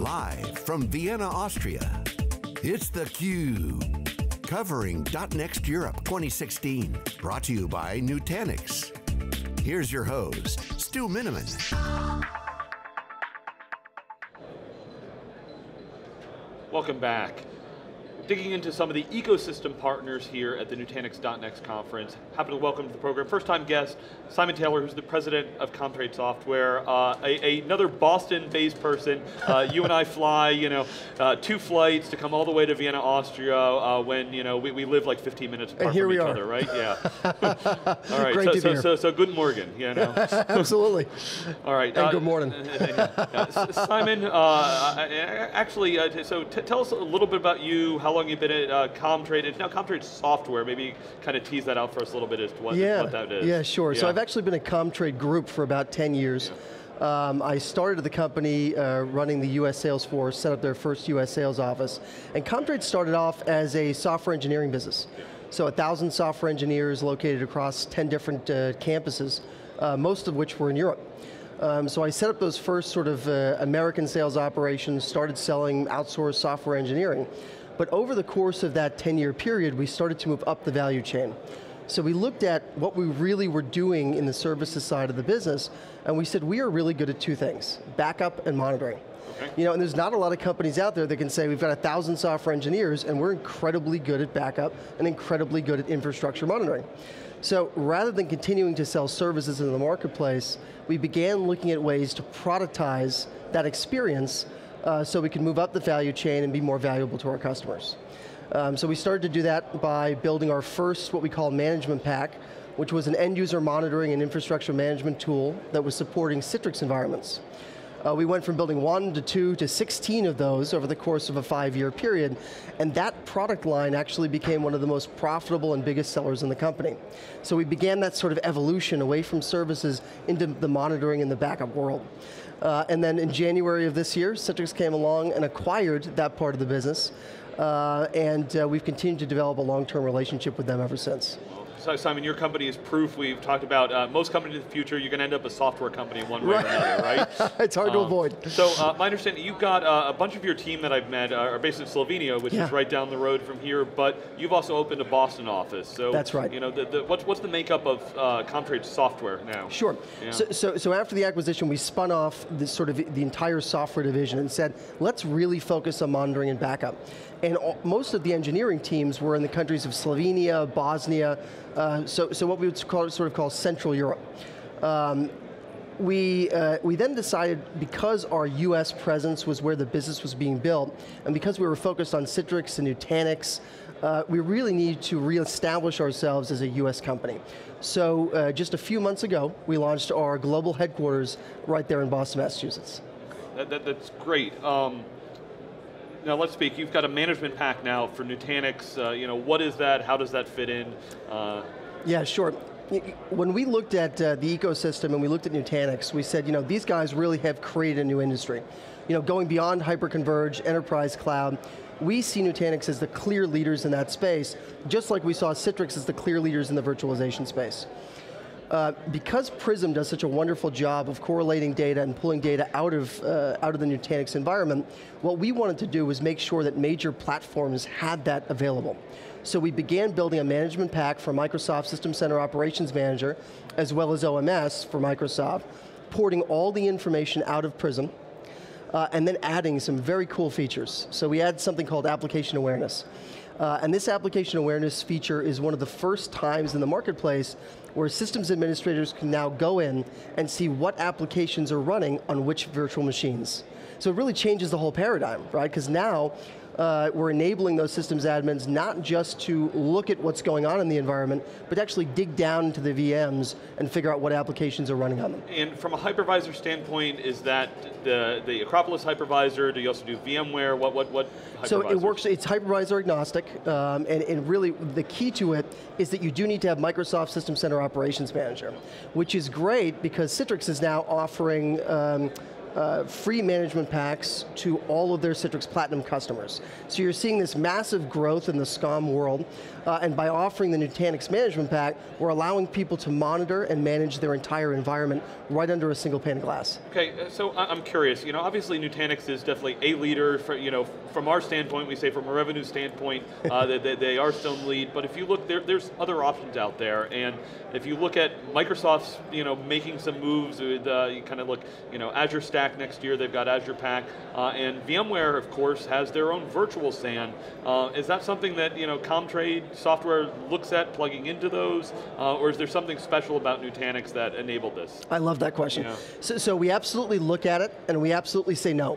Live from Vienna, Austria, it's theCUBE, covering .NEXT Europe 2016, brought to you by Nutanix. Here's your host, Stu Miniman. Welcome back. Digging into some of the ecosystem partners here at the Nutanix .NEXT Conference. Happy to welcome to the program, first-time guest, Simon Taylor, who's the president of Comtrade Software, another Boston-based person. You and I fly, 2 flights to come all the way to Vienna, Austria, when we live like 15 minutes apart from each other, right? Yeah. All right. Great to be here. So good morning, Absolutely. All right. And good morning. Simon, actually, tell us a little bit about you. How long you've been at Comtrade? It's now Comtrade Software. Maybe kind of tease that out for us a little bit as to what that is. Yeah, sure. So I've actually been at Comtrade Group for about 10 years. Yeah. I started the company running the US sales force, set up their first US sales office. And Comtrade started off as a software engineering business. Yeah. So 1,000 software engineers located across 10 different campuses, most of which were in Europe. So I set up those first sort of American sales operations, started selling outsourced software engineering. But over the course of that 10-year period, we started to move up the value chain. So we looked at what we really were doing in the services side of the business, and we said we are really good at 2 things, backup and monitoring. Okay. And there's not a lot of companies out there that can say we've got 1,000 software engineers and we're incredibly good at backup and incredibly good at infrastructure monitoring. So rather than continuing to sell services into the marketplace, we began looking at ways to productize that experience so we can move up the value chain and be more valuable to our customers. So we started to do that by building our first, what we call management pack, which was an end user monitoring and infrastructure management tool that was supporting Citrix environments. We went from building 1 to 2 to 16 of those over the course of a 5-year period, and that product line actually became one of the most profitable and biggest sellers in the company. So we began that sort of evolution away from services into the monitoring and the backup world. And then in January of this year, Citrix came along and acquired that part of the business, and we've continued to develop a long-term relationship with them ever since. So Simon, your company is proof. We've talked about most companies in the future, you're going to end up a software company in one way or another, right? It's hard to avoid. So my understanding, you've got a bunch of your team that I've met are based in Slovenia, which is right down the road from here, but you've also opened a Boston office. So that's right. What's the makeup of Comtrade Software now? Sure. Yeah. So after the acquisition, we spun off this sort of the entire software division and said, let's really focus on monitoring and backup. And most of the engineering teams were in the countries of Slovenia, Bosnia, so what we would sort of call Central Europe. We then decided, because our US presence was where the business was being built, and because we were focused on Citrix and Nutanix, we really needed to reestablish ourselves as a US company. So just a few months ago, we launched our global headquarters right there in Boston, Massachusetts. That's great. Now let's speak, you've got a management pack now for Nutanix. What is that? How does that fit in? Yeah, sure. When we looked at the ecosystem and we looked at Nutanix, we said, these guys really have created a new industry. Going beyond hyperconverged, enterprise cloud, we see Nutanix as the clear leaders in that space, just like we saw Citrix as the clear leaders in the virtualization space. Because Prism does such a wonderful job of correlating data and pulling data out of the Nutanix environment, what we wanted to do was make sure that major platforms had that available. So we began building a management pack for Microsoft System Center Operations Manager, as well as OMS for Microsoft, porting all the information out of Prism, and then adding some very cool features. So we add something called application awareness. And this application awareness feature is one of the first times in the marketplace where systems administrators can now go in and see what applications are running on which virtual machines. So it really changes the whole paradigm, right? Because now we're enabling those systems admins not just to look at what's going on in the environment, but actually dig down into the VMs and figure out what applications are running on them. And from a hypervisor standpoint, is that the Acropolis hypervisor? Do you also do VMware? What hypervisor? So it works, it's hypervisor agnostic, and really the key to it is that you do need to have Microsoft System Center Operations Manager, which is great because Citrix is now offering free management packs to all of their Citrix Platinum customers. So you're seeing this massive growth in the SCOM world, and by offering the Nutanix management pack, we're allowing people to monitor and manage their entire environment right under a single pane of glass. Okay, so I'm curious, obviously Nutanix is definitely a leader, from our standpoint, we say from a revenue standpoint, they are still in the lead, but if you look, there's other options out there, and if you look at Microsoft's, making some moves with, you kind of look, Azure Stack next year, they've got Azure Pack, and VMware, of course, has their own virtual SAN. Is that something that, Comtrade Software looks at plugging into those, or is there something special about Nutanix that enabled this? I love that question. So we absolutely look at it, and we absolutely say no.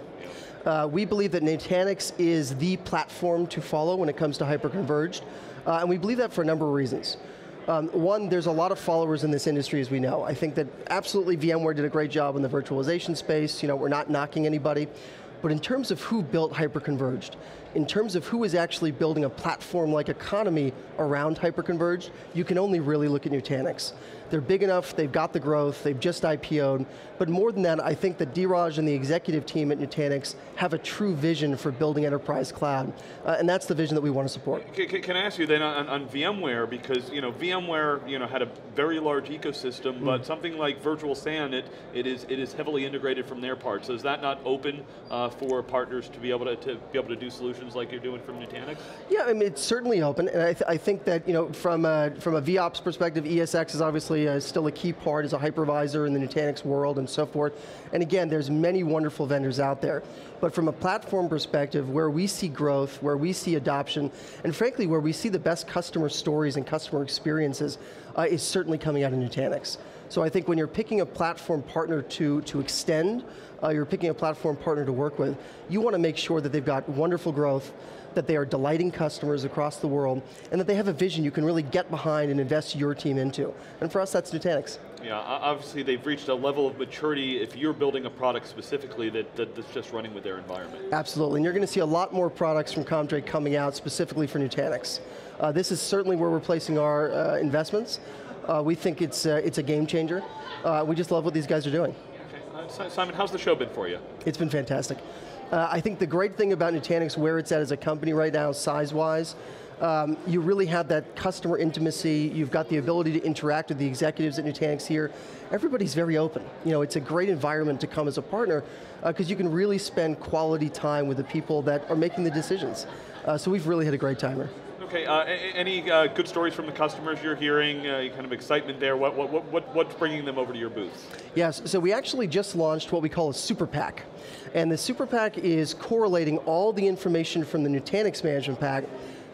We believe that Nutanix is the platform to follow when it comes to hyperconverged, and we believe that for a number of reasons. One, there's a lot of followers in this industry, as we know. I think that absolutely VMware did a great job in the virtualization space. We're not knocking anybody. But in terms of who built hyperconverged, in terms of who is actually building a platform-like economy around hyperconverged, you can only really look at Nutanix. They're big enough, they've got the growth, they've just IPO'd, but more than that, I think that Dheeraj and the executive team at Nutanix have a true vision for building enterprise cloud, and that's the vision that we want to support. Can I ask you then on VMware, because VMware had a very large ecosystem, but something like virtual SAN, it is heavily integrated from their part, so is that not open for partners to be able to do solutions like you're doing from Nutanix? Yeah, I mean, it's certainly open, and I think that from a VOps perspective, ESX is obviously still a key part as a hypervisor in the Nutanix world and so forth. And again, there's many wonderful vendors out there. But from a platform perspective, where we see growth, where we see adoption, and frankly, where we see the best customer stories and customer experiences is certainly coming out of Nutanix. So I think when you're picking a platform partner to extend, you're picking a platform partner to work with, you want to make sure that they've got wonderful growth, that they are delighting customers across the world, and that they have a vision you can really get behind and invest your team into. And for us, that's Nutanix. Yeah, obviously they've reached a level of maturity if you're building a product specifically that's just running with their environment. Absolutely, and you're going to see a lot more products from Comtrade coming out specifically for Nutanix. This is certainly where we're placing our investments. We think it's a game changer. We just love what these guys are doing. Okay. Simon, how's the show been for you? It's been fantastic. I think the great thing about Nutanix, where it's at as a company right now, size-wise, you really have that customer intimacy, you've got the ability to interact with the executives at Nutanix here. Everybody's very open. It's a great environment to come as a partner, because you can really spend quality time with the people that are making the decisions. So we've really had a great time here. Okay, any good stories from the customers you're hearing, kind of excitement there? What's bringing them over to your booth? Yes, so we actually just launched what we call a Super Pack. And the Super Pack is correlating all the information from the Nutanix management pack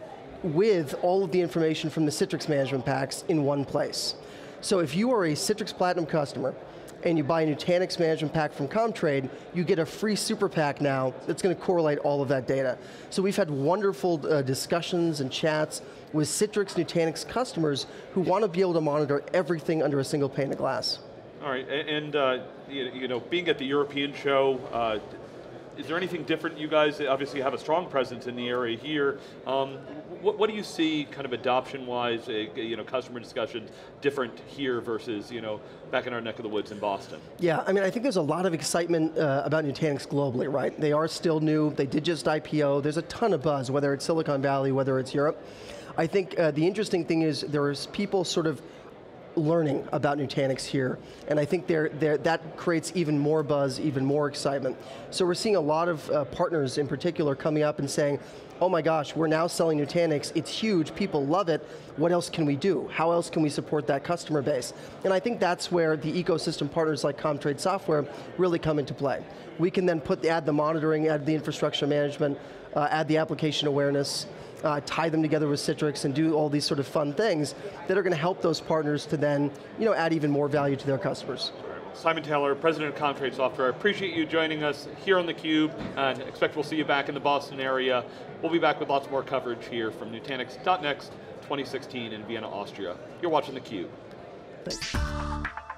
with all of the information from the Citrix management packs in one place. So if you are a Citrix Platinum customer, and you buy a Nutanix management pack from Comtrade, you get a free Super Pack now that's going to correlate all of that data. So we've had wonderful discussions and chats with Citrix Nutanix customers who want to be able to monitor everything under a single pane of glass. All right, and being at the European show, is there anything different? You guys obviously have a strong presence in the area here. What do you see kind of adoption-wise, customer discussions different here versus back in our neck of the woods in Boston? Yeah, I mean, I think there's a lot of excitement about Nutanix globally, right? They are still new, they did just IPO, there's a ton of buzz, whether it's Silicon Valley, whether it's Europe. I think the interesting thing is there's people sort of learning about Nutanix here, and I think that creates even more buzz, even more excitement. So we're seeing a lot of partners in particular coming up and saying, oh my gosh, we're now selling Nutanix, it's huge, people love it, what else can we do? How else can we support that customer base? And I think that's where the ecosystem partners like Comtrade Software really come into play. We can then add the monitoring, add the infrastructure management, add the application awareness, tie them together with Citrix and do all these sort of fun things that are going to help those partners to then add even more value to their customers. Simon Taylor, President of Comtrade Software, I appreciate you joining us here on theCUBE, and expect we'll see you back in the Boston area. We'll be back with lots more coverage here from Nutanix .NEXT 2016 in Vienna, Austria. You're watching theCUBE. Thanks.